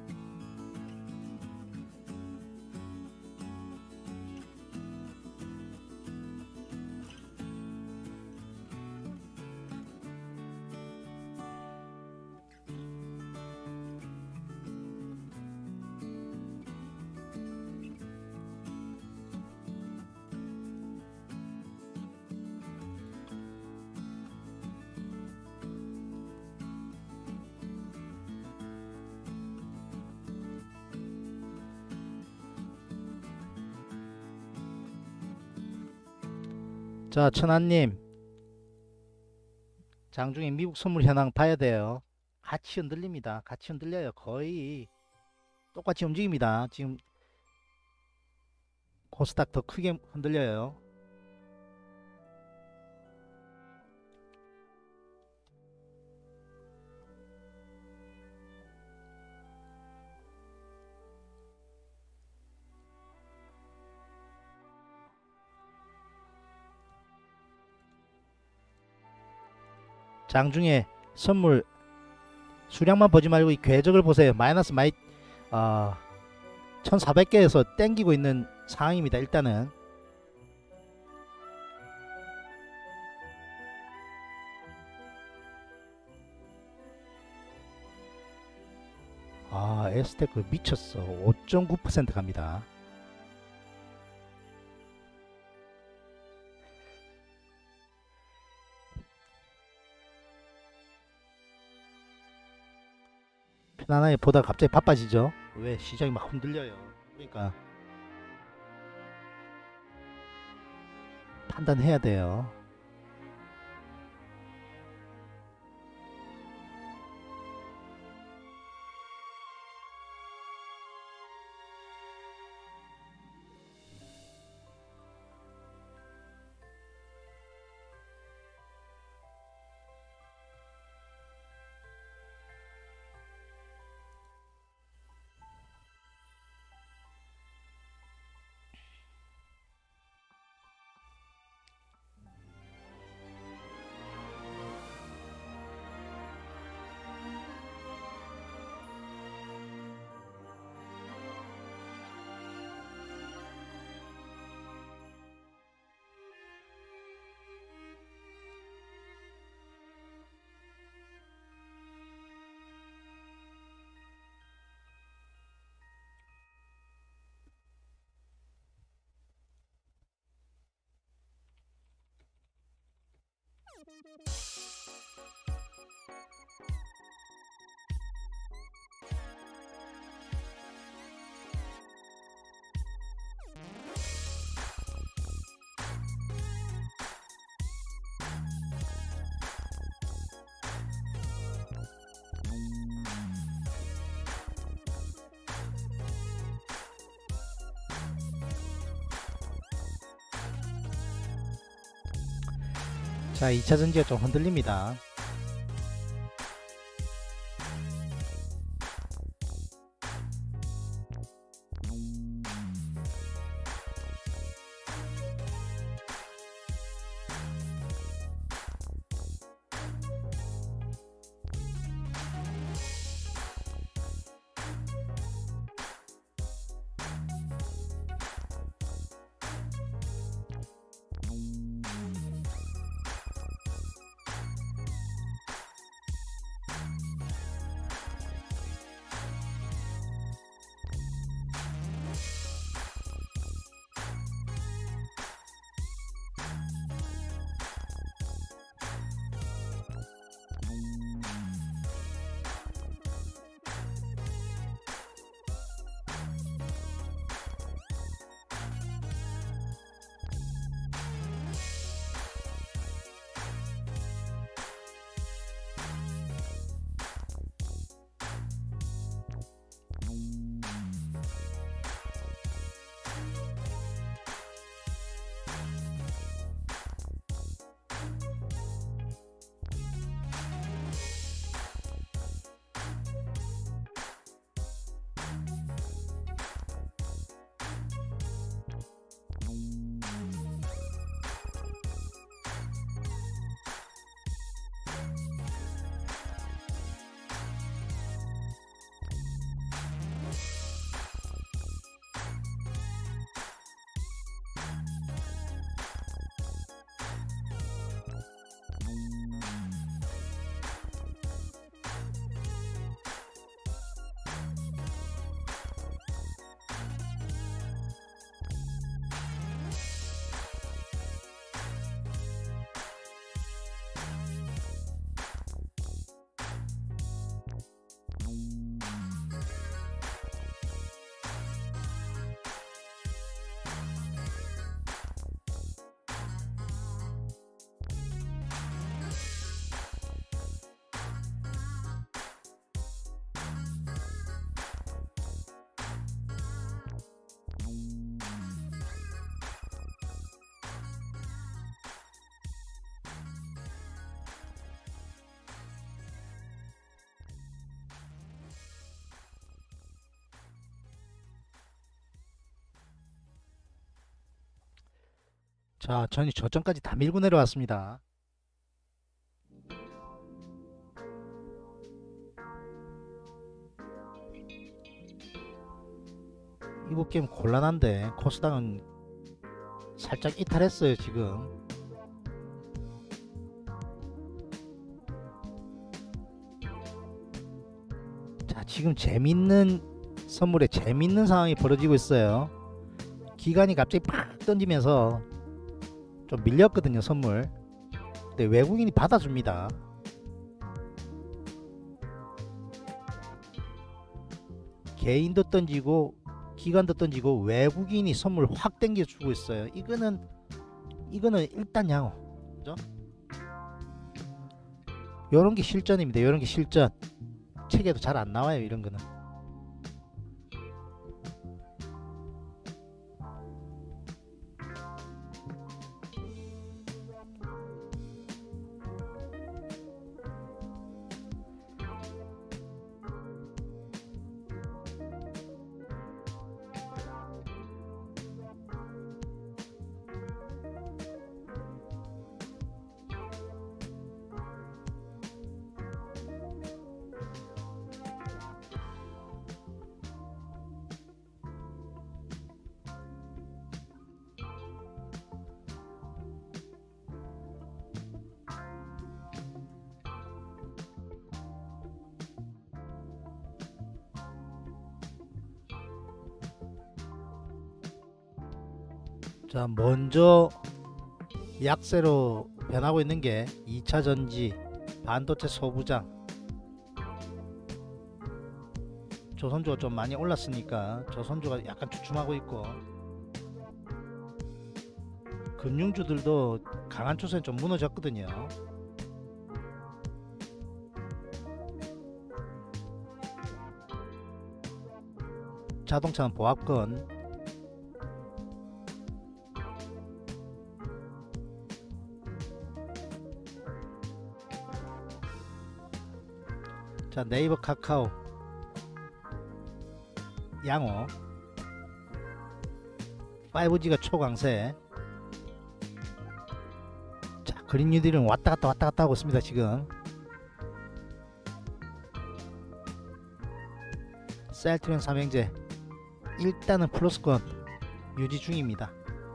자, 천안님, 장중에 미국 선물 현황 봐야 돼요. 같이 흔들립니다. 같이 흔들려요. 거의 똑같이 움직입니다. 지금 코스닥 더 크게 흔들려요. 장중에 선물 수량만 보지 말고 이 궤적을 보세요. 마이너스 마이 어, 천사백 개에서 땡기고 있는 상황입니다. 일단은 아, 에스테크 미쳤어. 오 점 구 퍼센트 갑니다. 편안하게 보다가 갑자기 바빠지죠. 왜? 시장이 막 흔들려요. 그러니까 판단해야 돼요. 자, 이차 전지가 좀 흔들립니다. 자, 전이 저점까지 다 밀고 내려왔습니다. 이국 게임 곤란한데 코스닥은 살짝 이탈했어요 지금. 자, 지금 재밌는 선물에 재밌는 상황이 벌어지고 있어요. 기관이 갑자기 팍 던지면서 좀 밀렸거든요 선물. 근데 외국인이 받아줍니다. 개인도 던지고 기관도 던지고 외국인이 선물 확 땡겨주고 있어요. 이거는 이거는 일단 양호, 그죠? 요런 게 실전입니다. 요런 게 실전. 책에도 잘 안 나와요 이런 거는. 자, 먼저 약세로 변하고 있는 게 이차 전지, 반도체 소부장. 조선주가 좀 많이 올랐으니까 조선주가 약간 주춤하고 있고, 금융주들도 강한 추세는 좀 무너졌거든요. 자동차는 보합권. 자, 네이버 카카오 양호. 파이브지가 초강세. 자, 그린 뉴딜은 왔다갔다 왔다갔다 하고 있습니다 지금. 셀트리온 삼형제 일단은 플러스권 유지 중입니다.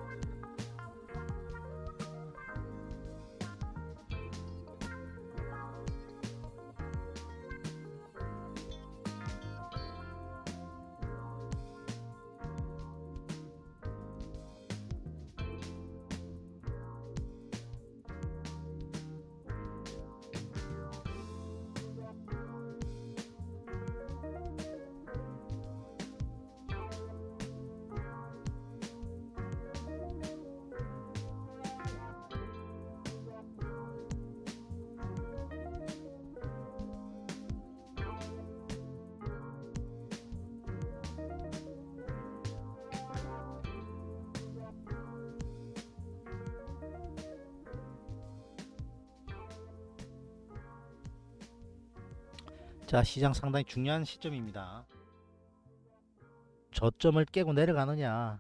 자, 시장 상당히 중요한 시점입니다. 저점을 깨고 내려가느냐,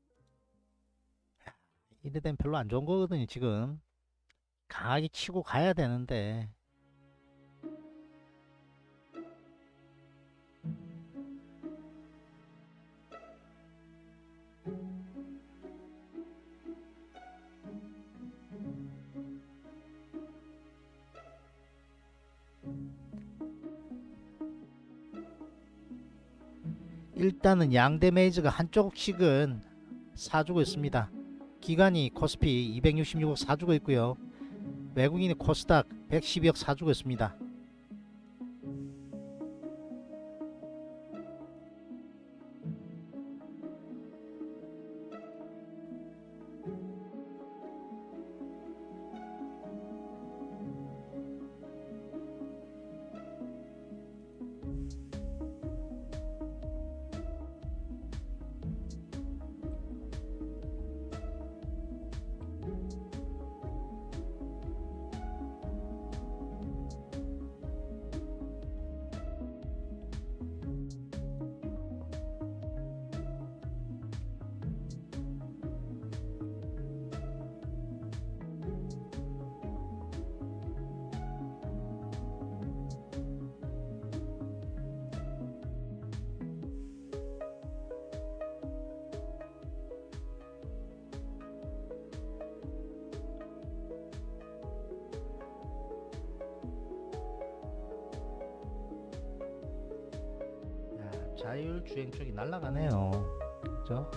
이래 되면 별로 안 좋은 거거든요 지금. 강하게 치고 가야 되는데. 일단은 양대 메이저가 한쪽씩은 사주고 있습니다. 기관이 코스피 이백육십육억 사주고 있고요. 외국인이 코스닥 백십이억 사주고 있습니다. 자율주행 쪽이 날아가네요. 그죠?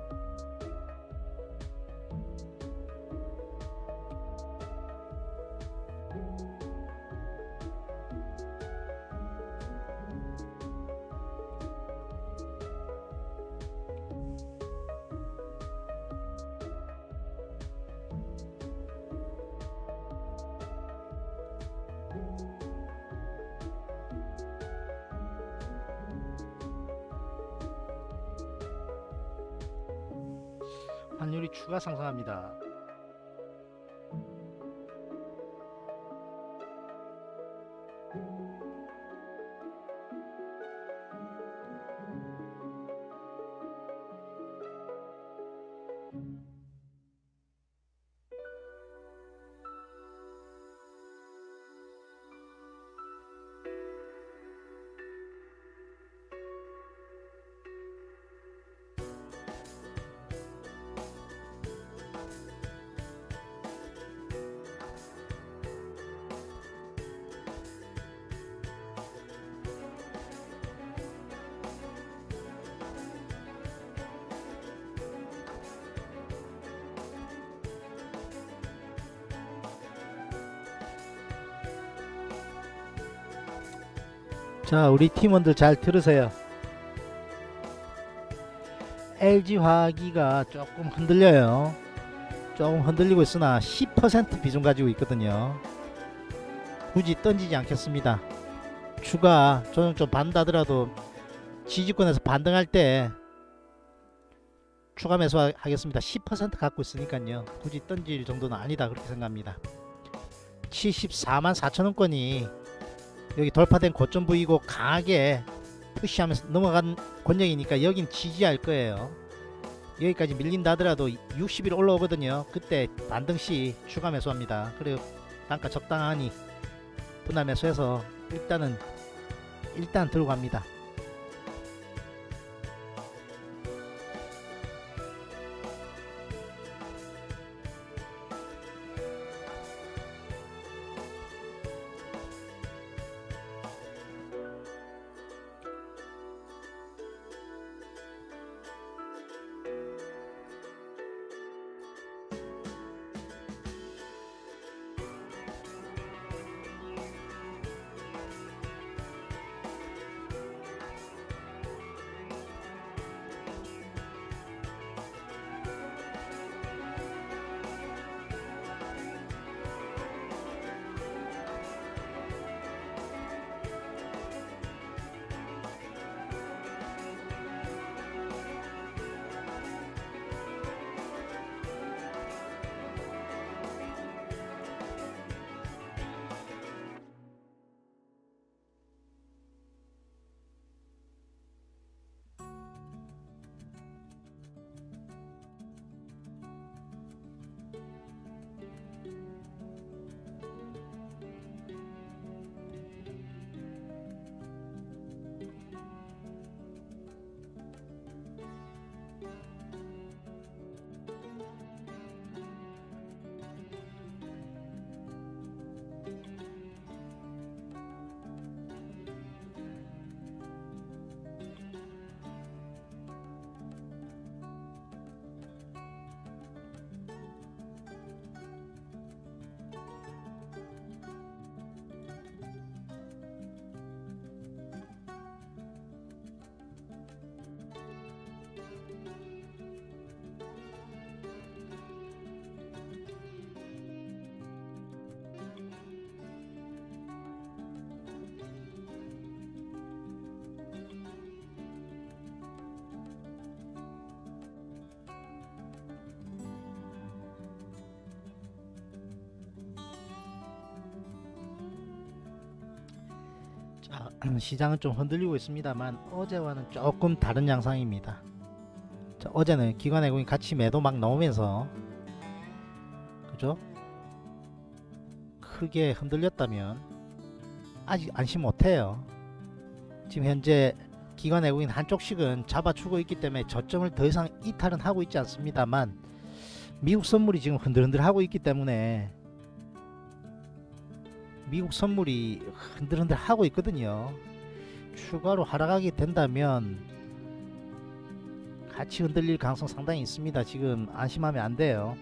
환율이 추가 상승합니다. 자, 우리 팀원들 잘 들으세요. 엘지화학이가 조금 흔들려요. 조금 흔들리고 있으나 십 퍼센트 비중 가지고 있거든요. 굳이 던지지 않겠습니다. 추가 조정 좀 받는다더라도 지지권에서 반등할 때 추가 매수 하겠습니다. 십 퍼센트 갖고 있으니까요. 굳이 던질 정도는 아니다 그렇게 생각합니다. 칠십사만 사천 원권이 여기 돌파된 고점 부위고 강하게 푸시하면서 넘어간 권역이니까 여긴 지지할 거예요. 여기까지 밀린다 하더라도 육십 일 올라오거든요. 그때 반등시 추가 매수합니다. 그리고 단가 적당하니 분할 매수해서 일단은 일단 들고 갑니다. 자, 시장은 좀 흔들리고 있습니다만 어제와는 조금 다른 양상입니다. 자, 어제는 기관외국인 같이 매도 막 나오면서 그죠? 크게 흔들렸다면 아직 안심 못해요. 지금 현재 기관외국인 한쪽씩은 잡아주고 있기 때문에 저점을 더 이상 이탈은 하고 있지 않습니다만 미국 선물이 지금 흔들흔들 하고 있기 때문에 미국 선물이 흔들흔들 하고 있거든요. 추가로 하락하게 된다면 같이 흔들릴 가능성 상당히 있습니다. 지금 안심하면 안 돼요.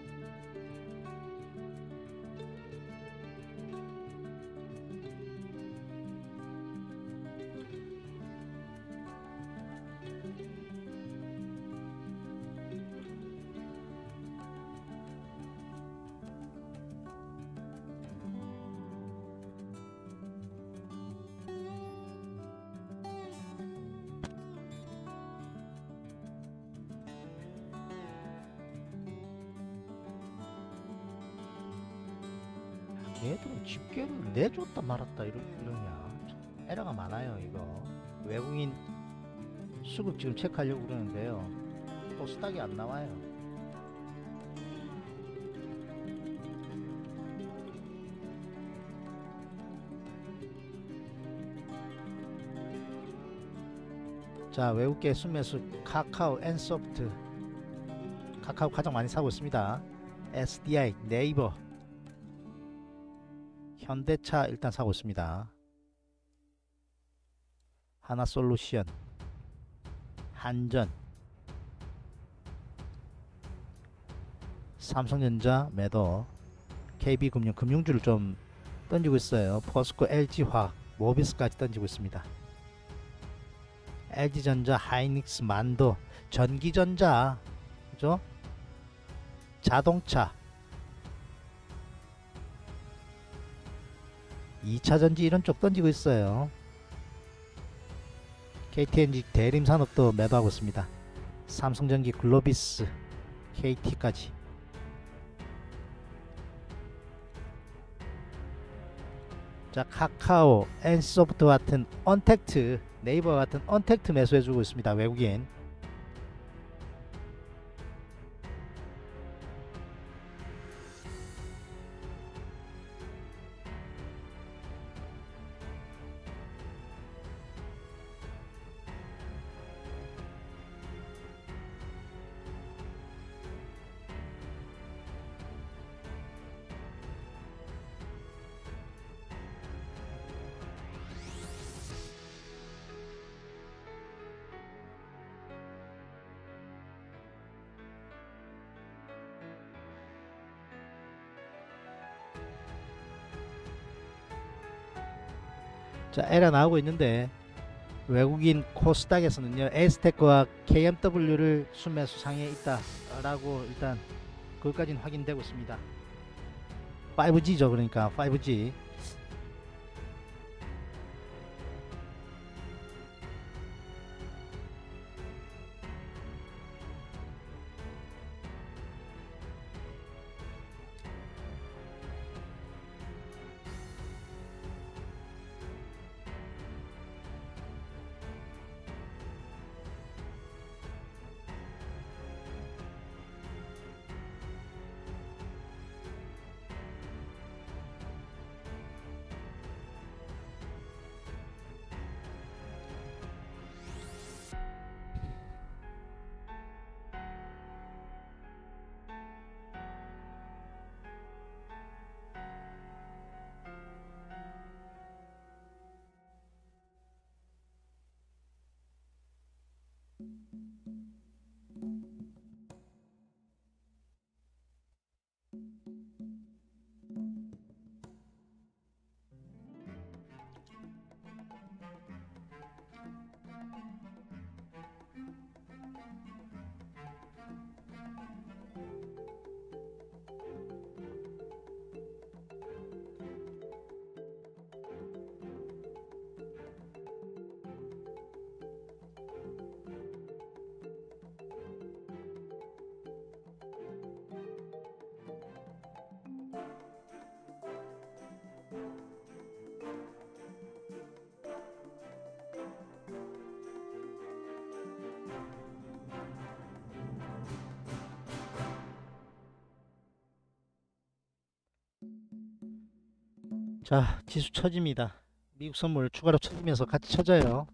얘들은 집계를 내줬다 말았다 이러, 이러냐. 참 에러가 많아요. 이거 외국인 수급 지금 체크하려고 그러는데요, 코스닥이 안 나와요. 자, 외국계 순매수 카카오, 엔소프트, 카카오 가장 많이 사고 있습니다. 에스디아이, 네이버, 현대차 일단 사고 있습니다. 하나솔루션, 한전, 삼성전자 매도, 케이비금융, 금융주를 좀 던지고 있어요. 포스코, 엘지화학, 모비스까지 던지고 있습니다. 엘지전자, 하이닉스, 만도, 전기전자, 그죠? 자동차, 이차전지 이런 쪽 던지고 있어요. 케이티엔지 대림산업도 매도하고 있습니다. 삼성전기, 글로비스, 케이티까지. 자, 카카오, 엔소프트 같은 언택트, 네이버 같은 언택트 매수해주고 있습니다. 외국인. 자, 에러 나오고 있는데 외국인 코스닥에서는요, 에스텍과 케이엠더블유를 순매수 상에 있다 라고 일단 그것까지는 확인되고 있습니다. 파이브지죠. 그러니까 파이브지. 자, 지수 쳐집니다. 미국 선물 추가로 쳐지면서 같이 쳐져요.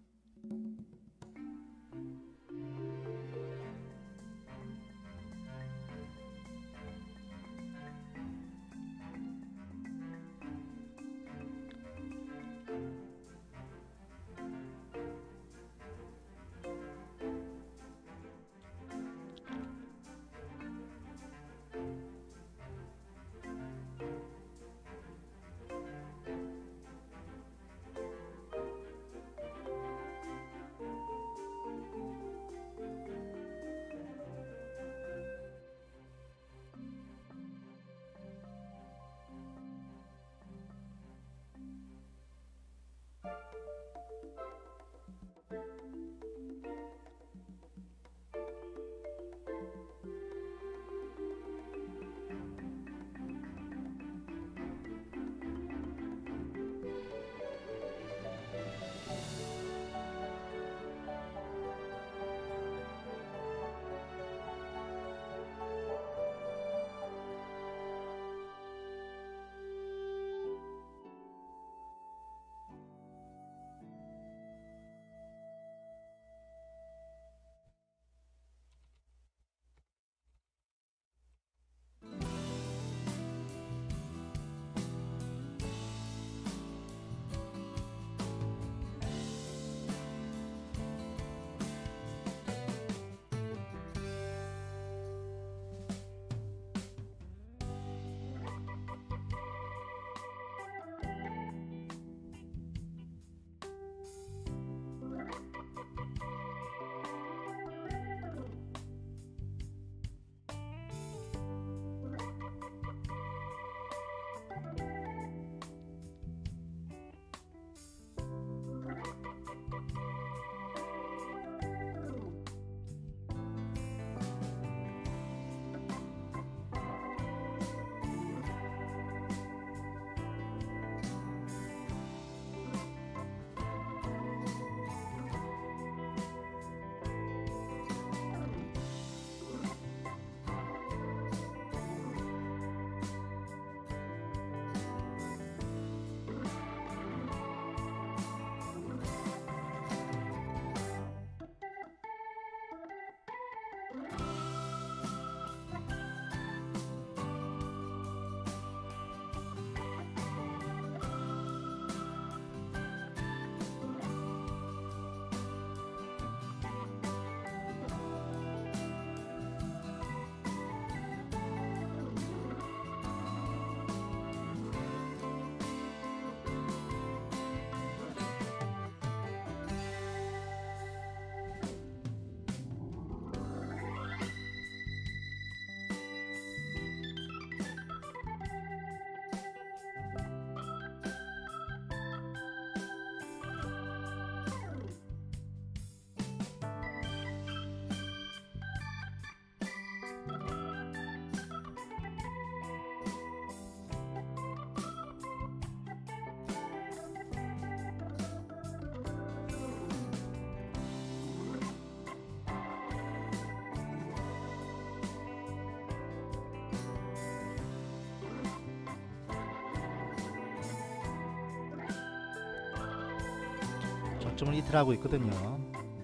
저점을 이틀하고 있거든요.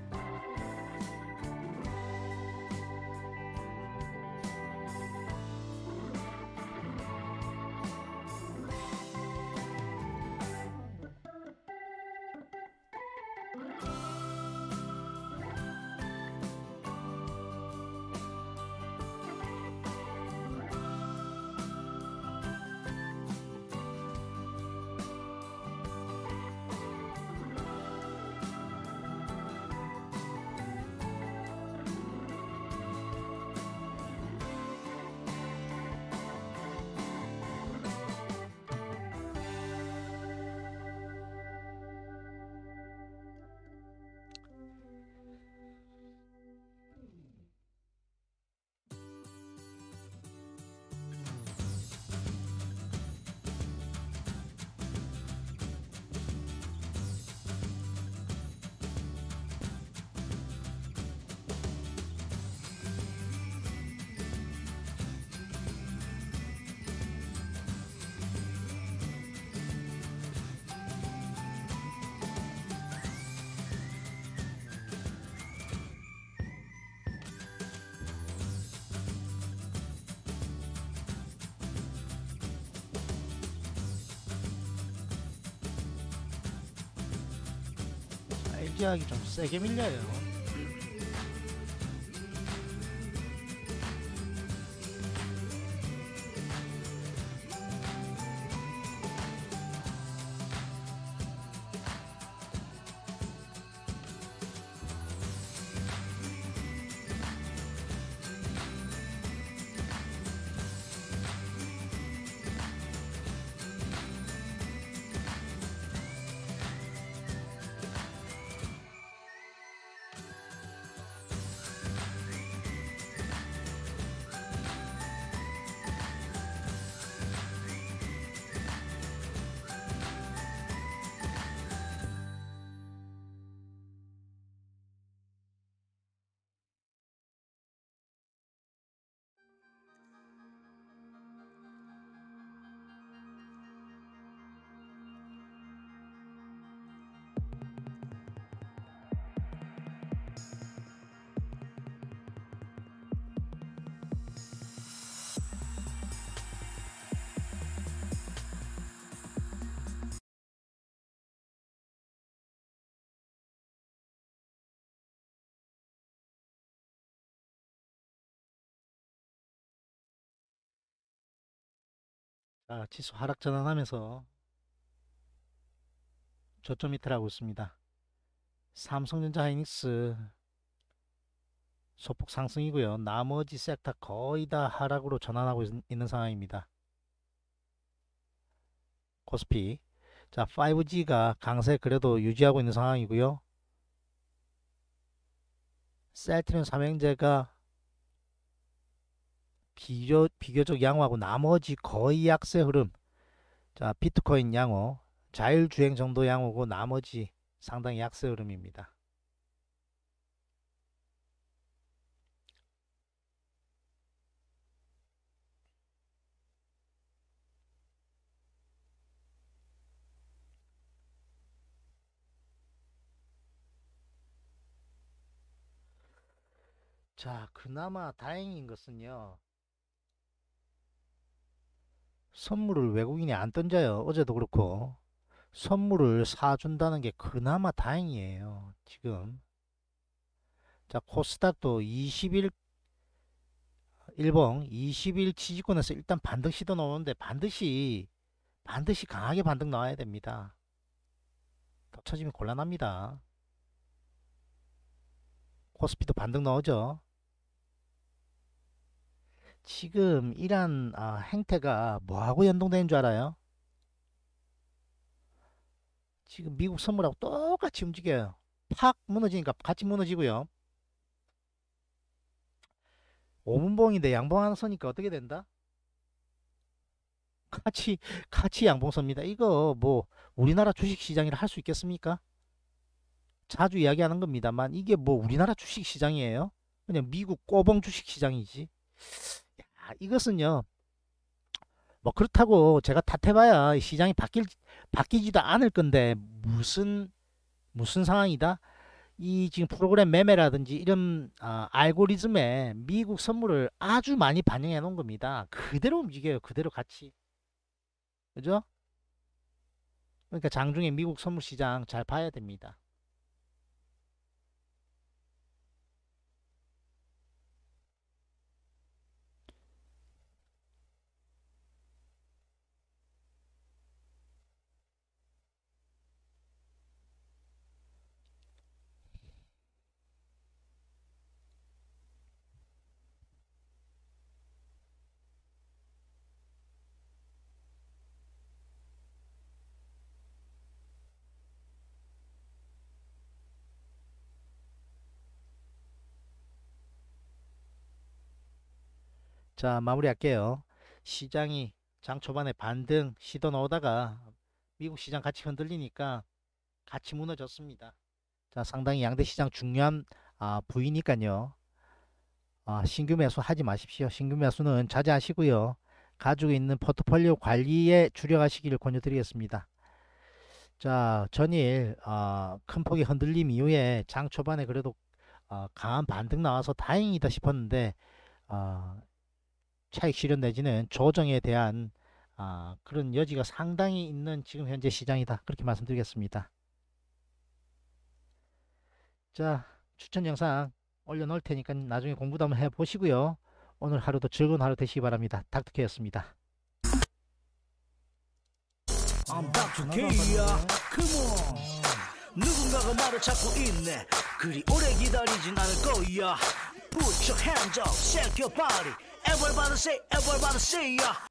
엘지화학이 좀 세게 밀려요. 자, 지수 하락 전환하면서 저점 이탈하고 있습니다. 삼성전자 하이닉스 소폭 상승이고요. 나머지 섹터 거의 다 하락으로 전환하고 있, 있는 상황입니다. 코스피 자 파이브지가 강세 그래도 유지하고 있는 상황이고요. 셀트리온 삼형제가 비교, 비교적 양호하고 나머지 거의 약세 흐름. 자 비트코인 양호, 자율주행 정도 양호고 나머지 상당히 약세 흐름입니다. 자 그나마 다행인 것은요, 선물을 외국인이 안 던져요. 어제도 그렇고 선물을 사준다는 게 그나마 다행이에요. 지금 자 코스닥도 이십 일 일봉 이십 일 지지권에서 일단 반등 시도 나오는데 반드시 반드시 강하게 반등 나와야 됩니다. 더 쳐지면 곤란합니다. 코스피도 반등 나오죠. 지금 이러한 아, 행태가 뭐하고 연동되는 줄 알아요? 지금 미국 선물하고 똑같이 움직여요. 팍 무너지니까 같이 무너지고요. 오분봉인데 양봉 하나 서니까 어떻게 된다? 같이 같이 양봉 섭니다. 이거 뭐 우리나라 주식시장이라 할 수 있겠습니까? 자주 이야기하는 겁니다만 이게 뭐 우리나라 주식시장이에요? 그냥 미국 꼬봉 주식시장이지. 야, 이것은요 뭐 그렇다고 제가 탓해봐야 시장이 바뀔 바뀌지도 않을 건데 무슨 무슨 상황이다? 이 지금 프로그램 매매라든지 이런 아, 알고리즘에 미국 선물을 아주 많이 반영해 놓은 겁니다. 그대로 움직여요. 그대로 같이. 그죠? 그러니까 장중에 미국 선물 시장 잘 봐야 됩니다. 자, 마무리할게요. 시장이 장 초반에 반등 시도 나오다가 미국 시장 같이 흔들리니까 같이 무너졌습니다. 자, 상당히 양대 시장 중요한 아, 부위니까요. 아, 신규 매수 하지 마십시오. 신규 매수는 자제하시고요. 가지고 있는 포트폴리오 관리에 주력하시기를 권유드리겠습니다. 자, 전일 어, 큰 폭의 흔들림 이후에 장 초반에 그래도 어, 강한 반등 나와서 다행이다 싶었는데 어, 차익 실현 내지는 조정에 대한 아, 그런 여지가 상당히 있는 지금 현재 시장이다. 그렇게 말씀드리겠습니다. 자, 추천 영상 올려놓을 테니까 나중에 공부도 한번 해보시고요. 오늘 하루도 즐거운 하루 되시기 바랍니다. 닥터케였습니다. I'm 닥터 K야. Come on. 누군가가 말을 찾고 있네. 그리 오래 기다리진 않을 거야. Put your hands up, shake your body. Everybody say, everybody say, yeah.